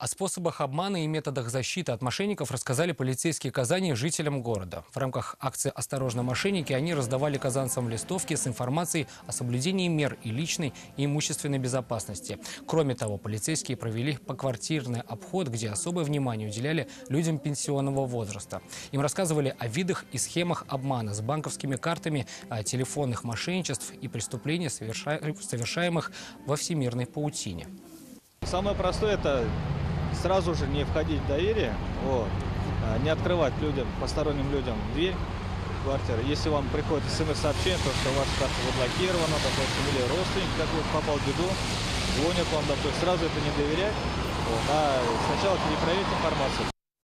О способах обмана и методах защиты от мошенников рассказали полицейские Казани жителям города. В рамках акции «Осторожно, мошенники» они раздавали казанцам листовки с информацией о соблюдении мер и личной, и имущественной безопасности. Кроме того, полицейские провели поквартирный обход, где особое внимание уделяли людям пенсионного возраста. Им рассказывали о видах и схемах обмана с банковскими картами, о телефонных мошенничеств и преступлениях, совершаемых во всемирной паутине. Самое простое – это сразу же не входить в доверие, не открывать людям, посторонним людям дверь квартиры. Если вам приходит смс-сообщение, то что ваша карта заблокирована, допустим, или родственник какой-то попал в беду, звонят вам, допустим, сразу это не доверять, а сначала перепроверить информацию.